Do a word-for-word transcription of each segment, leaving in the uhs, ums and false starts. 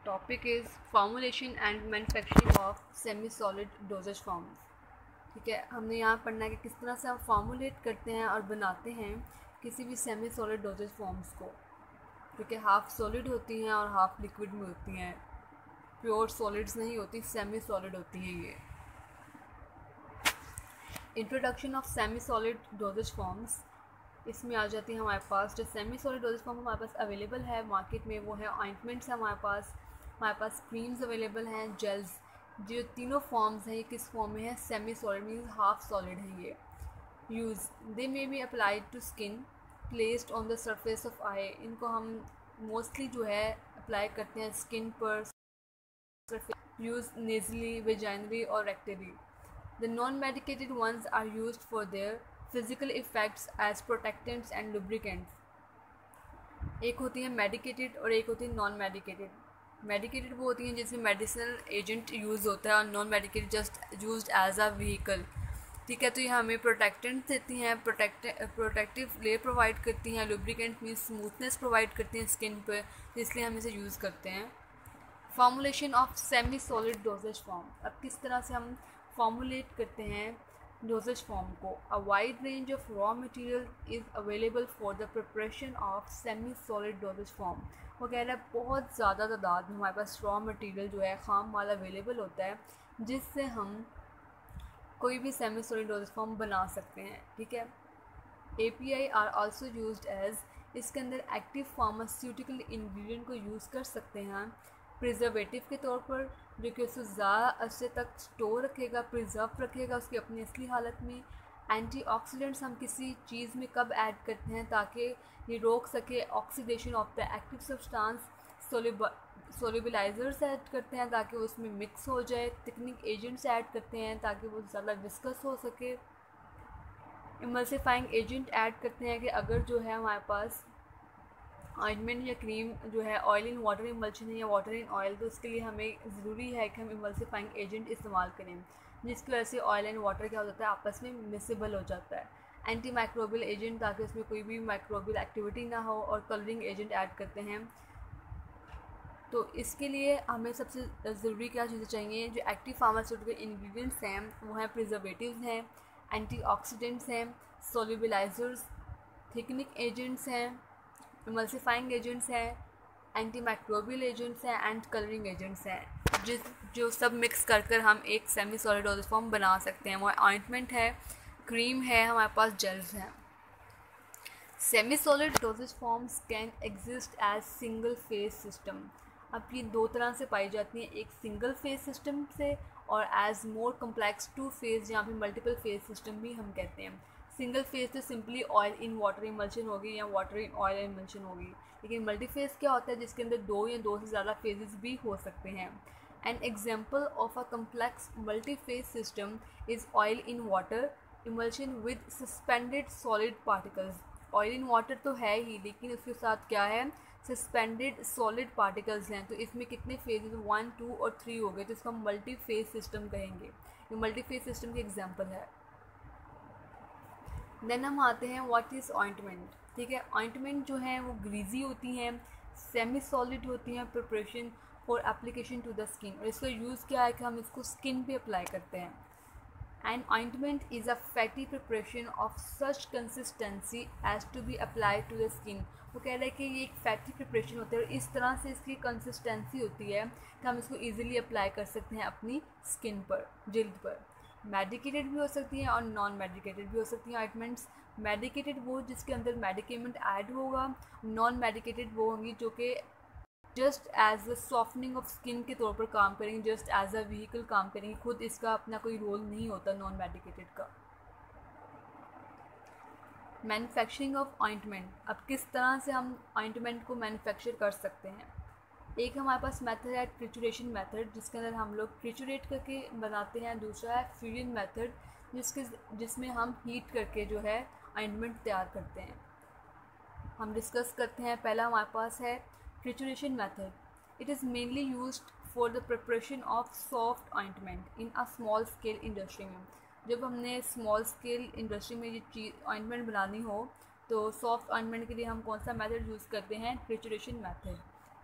topic is formulation and manufacturing of semi solid dosage forms। ठीक है, हमने यहाँ पढ़ना है कि किस तरह से हम फॉर्मुलेट करते हैं और बनाते हैं किसी भी सेमी सॉलिड डोजेज फॉर्म्स को। ठीक है, हाफ सॉलिड होती हैं और हाफ लिक्विड में होती हैं, प्योर सॉलिड्स नहीं होती, सेमी सॉलिड होती हैं ये। Introduction of semi solid doses forms, इसमें आ जाती है हमारे पास जो सेमी सॉलिड डोजेज फॉर्म हमारे पास अवेलेबल है मार्केट में, वो है ऑइंटमेंट्स है हमारे पास, हमारे पास क्रीम्स अवेलेबल हैं, जेल्स। जो तीनों फॉर्म्स हैं ये किस फॉर्म में है? Semi solid means half solid है ये। Use, they may be applied to skin placed on the surface of eye. इनको हम मोस्टली जो है अप्लाई करते हैं स्किन पर। यूज़ नेजली, वेजाइनली और rectally. The non medicated ones are used for their physical effects as protectants and lubricants। एक होती है मेडिकेटेड और एक होती है नॉन मेडिकेटेड। मेडिकेटेड वो होती हैं जिसमें मेडिसिनल एजेंट यूज़ होता है, और non medicated just used as a vehicle. ठीक है, तो ये हमें प्रोटेक्टेंट देती हैं, प्रोटेक्ट प्रोटेक्टिव लेयर प्रोवाइड करती हैं, लुब्रिकेंट मीन्स स्मूथनेस प्रोवाइड करती हैं स्किन पर, तो इसलिए हम इसे यूज़ करते हैं। Formulation of semi solid dosage form, अब किस तरह से हम फॉर्मुलेट करते हैं डोजेज फॉर्म को। A wide range of raw material is available for the preparation of semi solid dosage form. वो कह रहा है बहुत ज़्यादा तादाद में हमारे पास रॉ मटेरियल जो है, खाम माल अवेलेबल होता है जिससे हम कोई भी सेमी सॉलिड डोजेज फॉर्म बना सकते हैं। ठीक है, A P I are also used as, इसके अंदर एक्टिव फार्मास्यूटिकल इंग्रेडिएंट को यूज़ कर सकते हैं प्रिजर्वेटिव के तौर पर, जो कि उसको ज़्यादा अरसे तक स्टोर रखेगा, प्रिजर्व रखेगा उसकी अपनी असली हालत में। एंटीऑक्सीडेंट्स हम किसी चीज़ में कब ऐड करते हैं ताकि ये रोक सके oxidation of the active substance. Solubilizers add करते हैं ताकि वो उसमें मिक्स हो जाए। थिकनिंग एजेंट्स ऐड करते हैं ताकि वो ज़्यादा विस्कस हो सके। इमल्सिफाइंग एजेंट ऐड करते हैं कि अगर जो है हमारे पास ऑइंटमेंट या क्रीम जो है ऑयल इन वाटर इमल्शन है या वाटर इन ऑयल, तो उसके लिए हमें ज़रूरी है कि हम इमल्सिफाइंग एजेंट इस्तेमाल करें, जिसकी वजह से ऑयल एंड वाटर क्या हो जाता है आपस में मिसेबल हो जाता है। एंटी माइक्रोबियल एजेंट, ताकि उसमें कोई भी माइक्रोबियल एक्टिविटी ना हो, और कलरिंग एजेंट ऐड करते हैं। तो इसके लिए हमें सबसे ज़रूरी क्या चीज़ें चाहिए? जो एक्टिव फार्मास्यूटिकल इंग्रेडिएंट्स हैं वो हैं प्रिजर्वेटिव्स हैं, एंटीऑक्सीडेंट्स हैं, सोल्युबलाइजर्स, थिकनिंग एजेंट्स हैं, इमल्सिफाइंग एजेंट्स हैं, एंटी माइक्रोबियल एजेंट्स हैं एंड कलरिंग एजेंट्स हैं, जिस जो सब मिक्स कर कर हम एक सेमी सॉलिड डोजेज फॉर्म बना सकते हैं। वो ऑइंटमेंट है, क्रीम है, हमारे पास जेल्स हैं। Semi solid doses forms can exist as single phase system. अब ये दो तरह से पाई जाती हैं, एक सिंगल फेज सिस्टम से और as more complex two phase, जहाँ पे मल्टीपल फेज सिस्टम भी हम कहते हैं। सिंगल फेज तो simply oil in water emulsion होगी या वाटर इन ऑयल इमल्शन होगी, लेकिन मल्टी फेज क्या होता है जिसके अंदर दो या दो से ज़्यादा फेजेस भी हो सकते हैं। An example of a complex multi phase system is oil in water emulsion with suspended solid particles. Oil in water तो है ही, लेकिन उसके साथ क्या है? सस्पेंडेड सॉलिड पार्टिकल्स हैं। तो इसमें कितने फेजेस? वन, टू और थ्री हो गए, तो इसका मल्टी फेज सिस्टम कहेंगे। ये मल्टी फेज सिस्टम की एग्जाम्पल है। देन हम आते हैं व्हाट इज़ ऑइंटमेंट। ठीक है, ऑइंटमेंट जो है वो ग्रीजी होती हैं, सेमी सॉलिड होती हैं, preparation for application to the skin, और इसका यूज़ क्या है कि हम इसको स्किन पे अप्लाई करते हैं। And ointment is a fatty preparation of such consistency as to be applied to the skin. वो कह रहे हैं कि ये एक फैटी प्रिपरेशन होती है और इस तरह से इसकी कंसिस्टेंसी होती है कि हम इसको ईजिली अप्लाई कर सकते हैं अपनी स्किन पर, जिल्द पर। मेडिकेटेड भी हो सकती हैं और नॉन मेडिकेटेड भी हो सकती हैं ऑइंटमेंट्स। मेडिकेटेड वो जिसके अंदर मेडिकेमेंट ऐड होगा, नॉन मेडिकेटेड वो होंगी जो कि just as a softening of skin के तौर पर काम करेंगे, जस्ट एज अ व्हीकल काम करेंगे, खुद इसका अपना कोई रोल नहीं होता नॉन मेडिकेटेड का। मैन्युफैक्चरिंग ऑफ ऑइंटमेंट, अब किस तरह से हम ऑइंटमेंट को मैन्युफैक्चर कर सकते हैं। एक हमारे पास मेथड है ट्रिचुरेशन मेथड, जिसके अंदर हम लोग ट्रिचुरेट करके बनाते हैं। दूसरा है फीडिंग मेथड, जिसके जिसमें हम हीट करके जो है ऑइंटमेंट तैयार करते हैं। हम डिस्कस करते हैं। पहला हमारे पास है trituration method. It is mainly used for the preparation of soft ointment in a small scale industry में। जब हमने स्मॉल स्केल इंडस्ट्री में ये चीज़ ऑइंटमेंट बनानी हो तो सॉफ्ट ऑइंटमेंट के लिए हम कौन सा मेथड यूज़ करते हैं? Trituration method.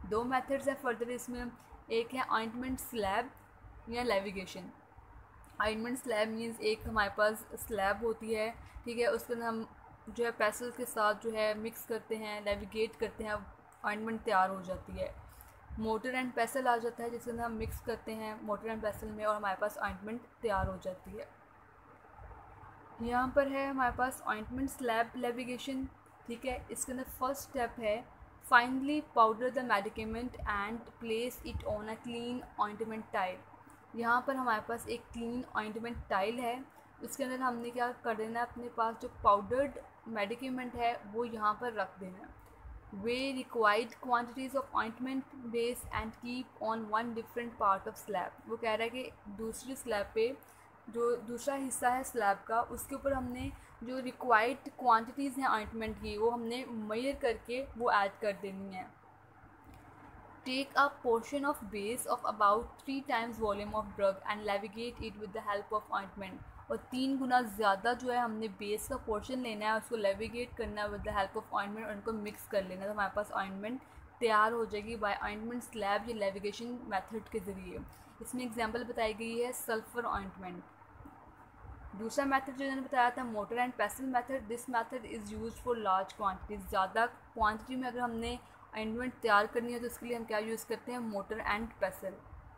दो मेथड्स है फर्दर इसमें, एक है ऑइंटमेंट स्लैब या लेविगेशन। ऑइंटमेंट स्लैब मीन्स एक हमारे पास स्लैब होती है, ठीक है, उसके अंदर हम जो है पेसल के साथ जो है मिक्स करते हैं, लेविगेट करते हैं, ऑइंटमेंट तैयार हो जाती है। मोटर एंड पेसल आ जाता है जिसके अंदर हम मिक्स करते हैं मोटर एंड पेसल में और हमारे पास ऑइंटमेंट तैयार हो जाती है। यहाँ पर है हमारे पास ऑइंटमेंट स्लैब लेविगेशन, ठीक है। इसके अंदर फर्स्ट स्टेप है finely powder the medicament and place it on a clean ointment tile. यहाँ पर हमारे पास एक क्लीन ऑइंटमेंट टाइल है, उसके अंदर हमने क्या कर देना है, अपने पास जो पाउडर्ड मेडिकेमेंट है वो यहाँ पर रख देना है। Weigh required quantities of ointment base and keep on one different part of slab. वो कह रहा है कि दूसरी स्लैब पे जो दूसरा हिस्सा है स्लैब का, उसके ऊपर हमने जो रिक्वायर्ड क्वांटिटीज़ हैं ऑइंटमेंट की वो हमने मेजर करके वो ऐड कर देनी है। Take a portion of base of about three times volume of drug and levigate it with the help of ointment. और तीन गुना ज़्यादा जो है हमने बेस का पोर्शन लेना है, उसको लेविगेट करना है with the help of ointment और उनको मिक्स कर लेना है, तो हमारे पास ऑइंटमेंट तैयार हो जाएगी बाय ऑइंटमेंट स्लैब या लेविगेशन मेथड के ज़रिए। इसमें एग्जांपल बताई गई है सल्फर ऑइंटमेंट। दूसरा मेथड जो मैंने बताया था mortar and pestle method, this method is use for large quantities. ज़्यादा क्वान्टिटी में अगर हमने ऑइंटमेंट तैयार करनी है तो उसके लिए हम क्या यूज़ करते हैं, मोटर एंड पेसल।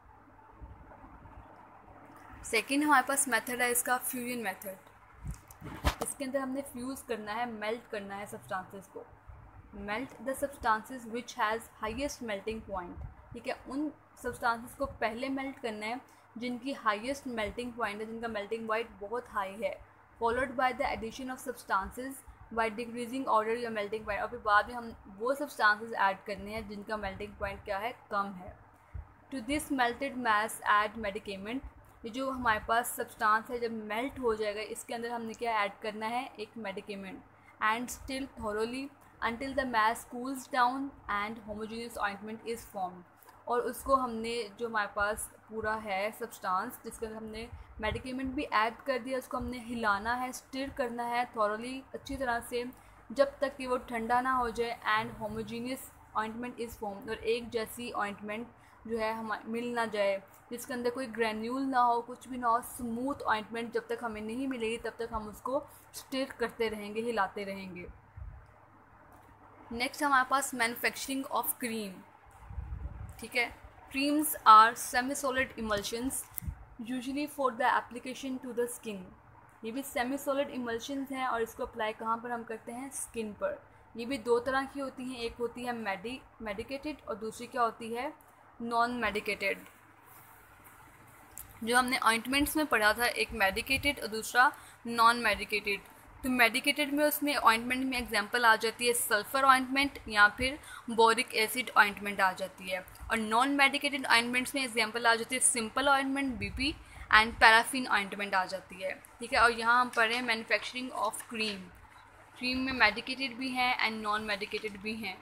सेकेंड हमारे पास मेथड है इसका फ्यूजन मेथड। इसके अंदर हमने फ्यूज़ करना है, मेल्ट करना है सब्सटेंसेस को। Melt the substances which has highest melting point, ठीक है, उन सब्सटेंसेस को पहले मेल्ट करना है जिनकी हाईएस्ट मेल्टिंग पॉइंट है, जिनका मेल्टिंग पॉइंट बहुत हाई है। Followed by the addition of substances by decreasing order या मेल्टिंग पॉइंट। और फिर बाद में हम वो सब्सटेंसेस ऐड करने हैं जिनका मेल्टिंग पॉइंट क्या है, कम है। To this melted mass add medicament. ये जो हमारे पास सब्सटेंस है जब मेल्ट हो जाएगा इसके अंदर हमने क्या ऐड करना है, एक medicament. And still thoroughly until the mass cools down and homogeneous ointment is formed। और उसको हमने जो हमारे पास पूरा है सब्सटेंस जिसके अंदर हमने मेडिकेमेंट भी ऐड कर दिया, उसको हमने हिलाना है, स्टिर करना है थॉरली अच्छी तरह से जब तक कि वो ठंडा ना हो जाए and homogeneous ointment is form. और एक जैसी ऑइंटमेंट जो है हम मिल ना जाए, जिसके अंदर कोई ग्रैन्यूल ना हो, कुछ भी ना हो, स्मूथ ऑइंटमेंट जब तक हमें नहीं मिलेगी तब तक हम उसको स्टिर करते रहेंगे, हिलाते रहेंगे। नेक्स्ट हमारे पास मैन्युफैक्चरिंग ऑफ क्रीम, ठीक है। Creams are semi solid emulsions usually for the application to the skin. ये भी सेमी सॉलिड इमल्शंस हैं और इसको अप्लाई कहाँ पर हम करते हैं, स्किन पर। ये भी दो तरह की होती हैं, एक होती है मेडी मेडिकेटेड और दूसरी क्या होती है, नॉन मेडिकेटेड। जो हमने ऑइंटमेंट्स में पढ़ा था, एक मेडिकेटेड और दूसरा नॉन मेडिकेटेड। तो मेडिकेटेड में उसमें ऑइंटमेंट में एग्जांपल आ जाती है सल्फ़र ऑइंटमेंट या फिर बोरिक एसिड ऑइंटमेंट आ जाती है। और नॉन मेडिकेटेड ऑइंटमेंट्स में एग्जांपल आ जाती है simple ointment, BP and paraffin ointment आ जाती है, ठीक है। और यहाँ हम पढ़ रहे हैं मैन्युफैक्चरिंग ऑफ क्रीम। क्रीम में मेडिकेटेड भी हैं एंड नॉन मेडिकेटेड भी हैं।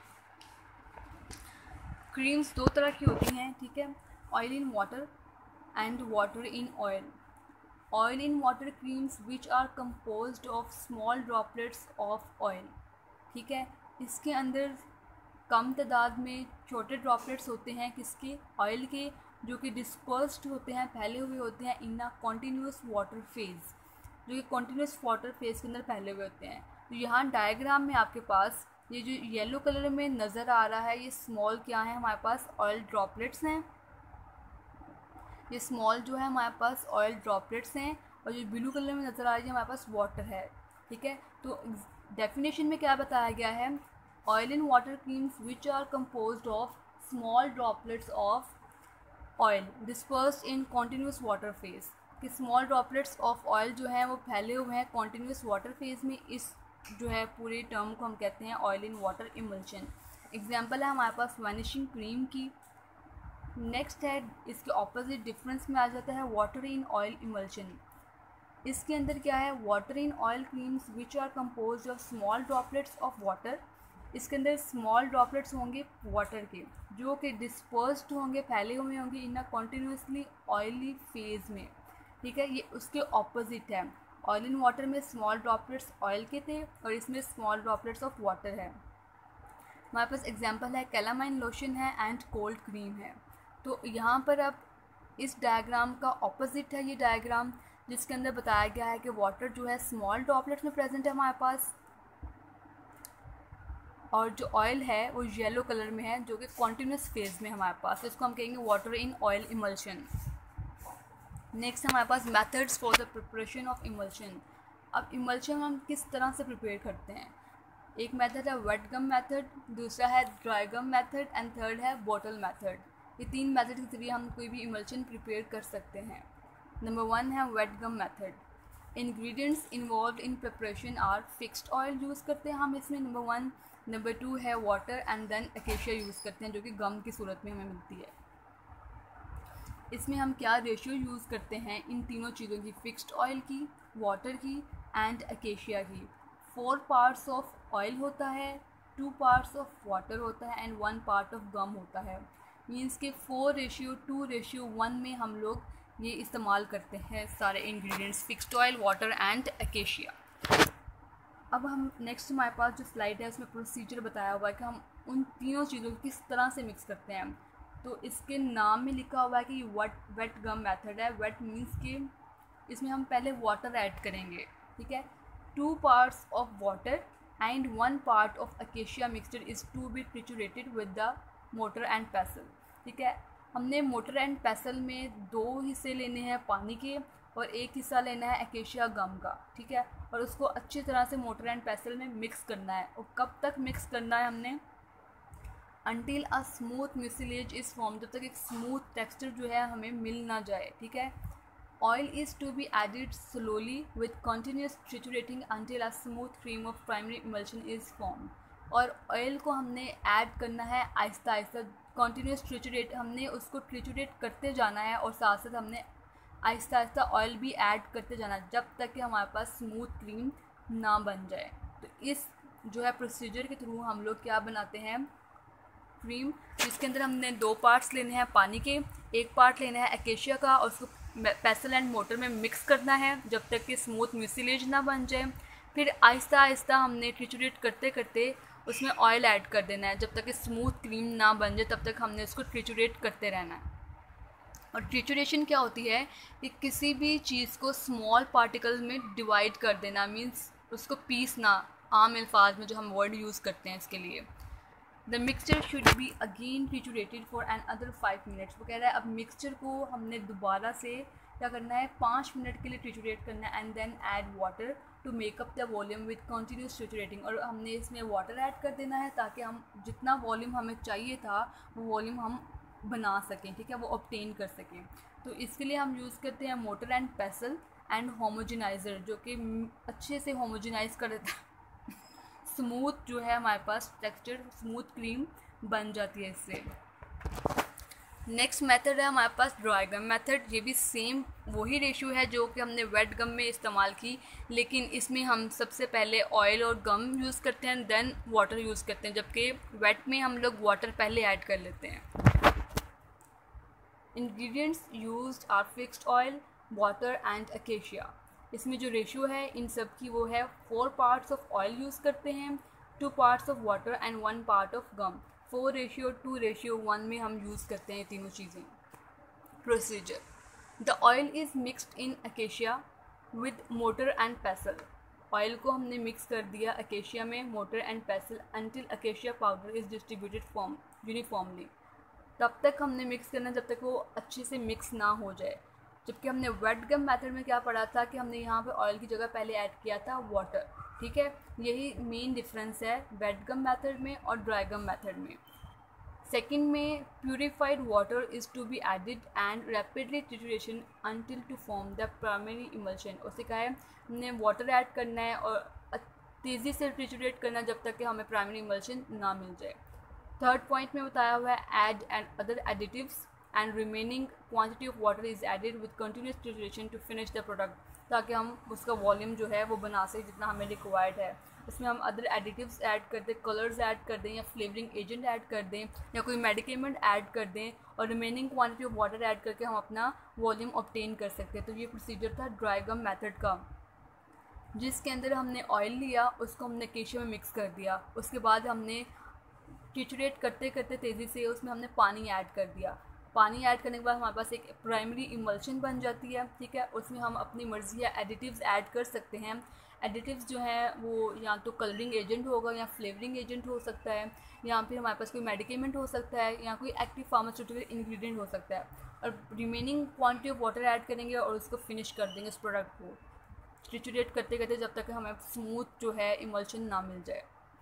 क्रीम्स दो तरह की होती हैं, ठीक है, oil in water and water in oil. Oil in water creams which are composed of small droplets of oil, ठीक है। इसके अंदर कम तादाद में छोटे ड्रॉपलेट्स होते हैं किसके, ऑयल के, जो कि डिस्पर्स्ड होते हैं, फैले हुए होते हैं in a continuous water phase, जो कि कॉन्टीन्यूस वाटर फेज़ के अंदर फैले हुए होते हैं। तो यहाँ डायग्राम में आपके पास ये जो येलो कलर में नज़र आ रहा है, ये स्मॉल क्या है, हमारे पास ऑयल ड्रॉपलेट्स हैं। ये स्मॉल जो है हमारे पास ऑयल ड्रॉपलेट्स हैं और जो ब्लू कलर में नज़र आ रही है हमारे पास वाटर है, ठीक है। तो डेफिनेशन में क्या बताया गया है, oil in water creams which are composed of small droplets of oil dispersed in continuous water phase. कि स्मॉल ड्रॉपलेट्स ऑफ ऑयल जो है वो फैले हुए हैं कॉन्टीन्यूस वाटर फेज़ में। इस जो है पूरे टर्म को हम कहते हैं oil in water emulsion. Example है हमारे पास वैनिशिंग क्रीम की। नेक्स्ट है इसके ऑपोजिट डिफरेंस में आ जाता है वाटर इन ऑयल इमल्शन। इसके अंदर क्या है, water in oil creams which are composed of small droplets of water. इसके अंदर स्मॉल ड्रॉपलेट्स होंगे वाटर के जो कि डिस्पर्स्ड होंगे, फैले हुए होंगे in a continuously oily phase में, ठीक है। ये उसके ऑपोजिट है, ऑयल इन वाटर में स्मॉल ड्रॉपलेट्स ऑयल के थे और इसमें स्मॉल ड्रॉपलेट्स ऑफ वाटर है। हमारे पास एग्जांपल है कैलामाइन लोशन है एंड कोल्ड क्रीम है। तो यहाँ पर अब इस डायग्राम का ऑपोजिट है ये डायग्राम, जिसके अंदर बताया गया है कि वाटर जो है स्मॉल ड्रॉपलेट्स में प्रेजेंट है हमारे पास, और जो ऑयल है वो येलो कलर में है जो कि कॉन्टिन्यूस फेज में हमारे पास, तो इसको हम कहेंगे water in oil emulsion. Next हमारे पास methods for the preparation of emulsion. अब इमल्शन हम किस तरह से प्रिपेयर करते हैं, एक मेथड है वेट गम मेथड, दूसरा है dry gum method and third है बॉटल मेथड। ये तीन मेथड के जरिए हम कोई भी इमल्शन प्रिपेयर कर सकते हैं। नंबर वन है wet gum method. Ingredients involve in preparation are fixed oil use करते हैं हम इसमें, नंबर वन। नंबर टू है water and then acacia use करते हैं जो कि गम की सूरत में हमें मिलती है। इसमें हम क्या रेशियो यूज़ करते हैं इन तीनों चीज़ों की, फिक्स्ड ऑयल की, वाटर की एंड अकेशिया की। फोर पार्ट्स ऑफ ऑयल होता है, टू पार्ट्स ऑफ वाटर होता है and one part of gum होता है। मीन्स के four ratio two ratio one में हम लोग ये इस्तेमाल करते हैं सारे ingredients, fixed oil, water and acacia. अब हम नेक्स्ट हमारे पास जो स्लाइड है उसमें प्रोसीजर बताया हुआ है कि हम उन तीनों चीज़ों को किस तरह से मिक्स करते हैं। तो इसके नाम में लिखा हुआ है कि वट वेट गम मेथड है। वेट मीन्स कि इसमें हम पहले वाटर ऐड करेंगे, ठीक है। Two parts of water and one part of acacia mixture is to be triturated with the mortar and pestle, ठीक है। हमने मोटर एंड पेसल में दो हिस्से लेने हैं पानी के और एक हिस्सा लेना है अकेशिया गम का, ठीक है। और उसको अच्छी तरह से मोटर एंड पेसल में मिक्स करना है। और कब तक मिक्स करना है हमने, until a smooth mucilage is form, जब तक एक स्मूथ टेक्सचर जो है हमें मिल ना जाए, ठीक है। Oil is to be added slowly with continuous triturating until a smooth cream of primary emulsion is form. और ऑयल को हमने ऐड करना है आहिस्ता आहिस्ता, कंटिन्यूस ट्रिचुरेट, हमने उसको ट्रिचुरेट करते जाना है और साथ साथ हमने आहिस्ता आहिस्ता ऑयल भी ऐड करते जाना है जब तक कि हमारे पास स्मूथ क्रीम ना बन जाए। तो इस जो है प्रोसीजर के थ्रू हम लोग क्या बनाते हैं, क्रीम, जिसके अंदर हमने दो पार्ट्स लेने हैं पानी के, एक पार्ट लेना है अकेशिया का और उसको पेसल एंड मोटर में मिक्स करना है जब तक कि स्मूथ म्यूसिलेज ना बन जाए। फिर आहिस्ता आहिस्ता हमने ट्रिचुरेट करते करते उसमें ऑयल ऐड कर देना है जब तक कि स्मूथ क्रीम ना बन जाए, तब तक हमने उसको ट्रिचुरेट करते रहना है। और ट्रिचुरेशन क्या होती है कि किसी भी चीज़ को स्मॉल पार्टिकल में डिवाइड कर देना, मीन्स उसको पीसना, आम अल्फाज में जो हम वर्ड यूज़ करते हैं इसके लिए। The mixture should be again triturated for another five minutes. वो कह रहा है अब मिक्सचर को हमने दोबारा से क्या करना है, पाँच मिनट के लिए ट्रिचुरेट करना है and then add water to make up the volume with continuous triturating. और हमने इसमें वाटर ऐड कर देना है ताकि हम जितना वॉल्यूम हमें चाहिए था वो वॉल्यूम हम बना सकें, ठीक है, वो ऑब्टेन कर सकें। तो इसके लिए हम यूज़ करते हैं mortar and pestle and homogenizer, जो कि अच्छे से होमोजेनाइज कर देता है, स्मूथ जो है हमारे पास टेक्सचर, स्मूथ क्रीम बन जाती है इससे। नेक्स्ट मेथड है हमारे पास ड्राई गम मेथड। ये भी सेम वही रेशियो है जो कि हमने वेट गम में इस्तेमाल की, लेकिन इसमें हम सबसे पहले ऑयल और गम यूज़ करते हैं, देन वाटर यूज़ करते हैं, जबकि वेट में हम लोग वाटर पहले ऐड कर लेते हैं। Ingredients used are fixed oil, water and acacia. इसमें जो रेशियो है इन सब की वो है four parts of oil use करते हैं, two parts of water and one part of gum. Four ratio two ratio one में हम यूज़ करते हैं तीनों चीज़ें। Procedure, the oil is mixed in acacia with mortar and pestle. Oil को हमने मिक्स कर दिया अकेशिया में, mortar and पेसल, until acacia powder is distributed form uniformly. तब तक हमने मिक्स करना जब तक वो अच्छे से मिक्स ना हो जाए। जबकि हमने वेट गम मेथड में क्या पढ़ा था कि हमने यहाँ पे ऑयल की जगह पहले ऐड किया था वाटर, ठीक है। यही मेन डिफरेंस है वेट गम मेथड में और ड्राई गम मेथड में। सेकंड में purified water is to be added and rapidly trituration until to form the primary emulsion. उससे कहा है हमने वाटर ऐड करना है और तेज़ी से ट्रिचुरेट करना जब तक कि हमें प्राइमरी इमल्शन ना मिल जाए। थर्ड पॉइंट में बताया हुआ है add and other additives and remaining quantity of water is added with continuous trituration to finish the product, ताकि हम उसका वॉल्यूम जो है वो बना सकें जितना हमें रिक्वायर्ड है। इसमें हम अदर एडिटिव्स ऐड कर दें, कलर्स ऐड कर दें या फ्लेवरिंग एजेंट ऐड कर दें या कोई मेडिकेमेंट ऐड कर दें और remaining quantity of water add करके हम अपना वॉल्यूम ऑब्टेन कर सकते हैं। तो ये प्रोसीजर था ड्राई गम मेथड का, जिसके अंदर हमने ऑयल लिया, उसको हमने अकेशिया में मिक्स कर दिया, उसके बाद हमने ट्रिचुरेट करते करते तेज़ी से उसमें हमने पानी ऐड कर दिया। पानी ऐड करने के बाद हमारे पास एक प्राइमरी इमल्शन बन जाती है, ठीक है। उसमें हम अपनी मर्ज़ी या एडिटिव्स ऐड कर सकते हैं। एडिटिव्स जो हैं वो या तो कलरिंग एजेंट होगा या फ्लेवरिंग एजेंट हो सकता है, या फिर हमारे पास कोई मेडिकेमेंट हो सकता है, या कोई एक्टिव फार्मास्यूटिकल इंग्रेडिएंट हो सकता है। और remaining quantity of water add करेंगे और उसको फिनिश कर देंगे इस प्रोडक्ट को ट्रिचुरेट करते करते जब तक हमें स्मूथ जो है इमल्शन ना मिल जाए।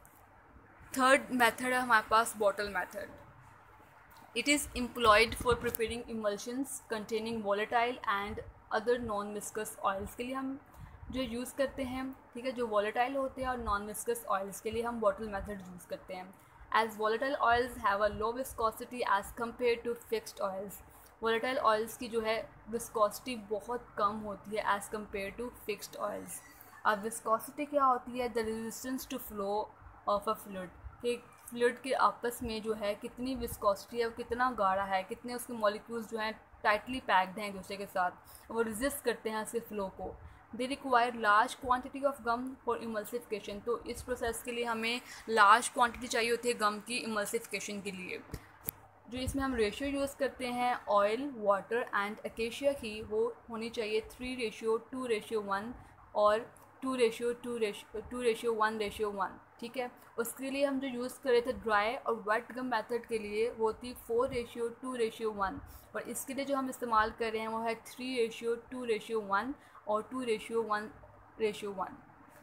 थर्ड मेथड है हमारे पास bottle method. It is employed for preparing emulsions containing volatile and other non viscous oils के लिए हम जो यूज़ करते हैं, ठीक है। जो वॉलेटाइल होते हैं और नॉन विस्कस ऑयल्स के लिए हम बॉटल मेथड यूज़ करते हैं। As volatile oils have a low viscosity as compared to fixed oils. Volatile oils की जो है विस्कोसिटी बहुत कम होती है as compared to fixed oils. अब विस्कोसिटी क्या होती है? The resistance to flow of a fluid, कि फ्लूइड के आपस में जो है कितनी विस्कोसिटी है, कितना गाढ़ा है, कितने उसके मॉलिक्यूल्स जो हैं टाइटली पैक्ड हैं एक दूसरे के साथ, वो रेजिस्ट करते हैं इसके फ्लो को। They require large quantity of gum for emulsification. तो इस प्रोसेस के लिए हमें लार्ज क्वांटिटी चाहिए होती है गम की इमल्सिफिकेशन के लिए। जो इसमें हम रेशियो यूज़ करते हैं ऑयल, वाटर एंड अकेशिया की, वो होनी चाहिए three ratio two ratio one और two ratio two ratio two ratio one ratio one, ठीक है। उसके लिए हम जो यूज़ कर रहे थे ड्राई और वेट गम मेथड के लिए वो थी four ratio two ratio one, और इसके लिए जो हम इस्तेमाल कर रहे हैं वो है three ratio two ratio one और two ratio one ratio one.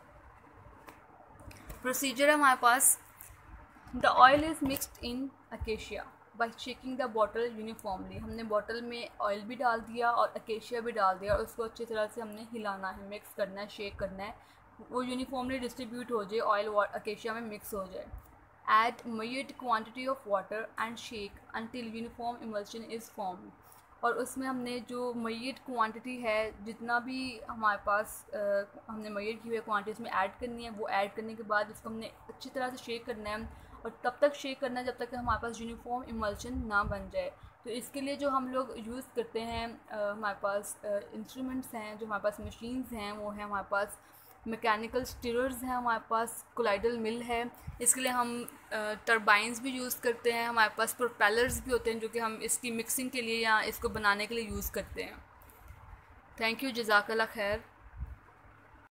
Procedure है हमारे पास। The oil is mixed in acacia by shaking the bottle uniformly. हमने बॉटल में ऑयल भी डाल दिया और अकेशिया भी डाल दिया और उसको अच्छी तरह से हमने हिलाना है, मिक्स करना है, शेक करना है, वो यूनिफॉर्मली डिस्ट्रीब्यूट हो जाए, ऑयल अकेशिया में मिक्स हो जाए। Add measured quantity of water and shake until uniform emulsion is formed। और उसमें हमने जो मेजर्ड क्वांटिटी है, जितना भी हमारे पास आ, हमने मेजर की हुई क्वांटिटी उसमें ऐड करनी है, वो ऐड करने के बाद उसको हमने अच्छी तरह से शेक करना है और तब तक शेक करना है जब तक हमारे पास यूनिफॉर्म इमल्शन ना बन जाए। तो इसके लिए जो हम लोग यूज़ करते हैं, आ, हमारे पास इंस्ट्रूमेंट्स हैं, जो हमारे पास मशीन्स हैं, वो हैं हमारे पास मैकेनिकल स्टिरर्स हैं, हमारे पास कोलाइडल मिल है। इसके लिए हम टरबाइंस भी यूज़ करते हैं, हमारे पास प्रोपेलर्स भी होते हैं जो कि हम इसकी मिक्सिंग के लिए या इसको बनाने के लिए यूज़ करते हैं। थैंक यू, जज़ाकल्लाह खैर।